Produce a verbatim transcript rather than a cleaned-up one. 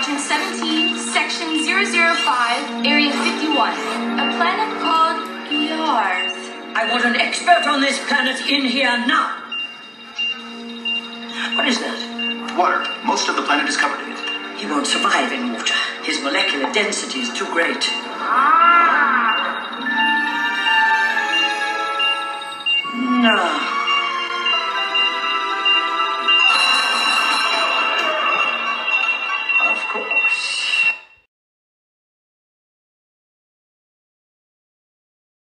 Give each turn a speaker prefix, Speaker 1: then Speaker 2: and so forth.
Speaker 1: Department seventeen, Section zero zero five, Area fifty-one. A planet called Yarth.
Speaker 2: I want an expert on this planet in here now. What is that?
Speaker 3: Water. Most of the planet is covered in it.
Speaker 2: He won't survive in water. His molecular density is too great. No.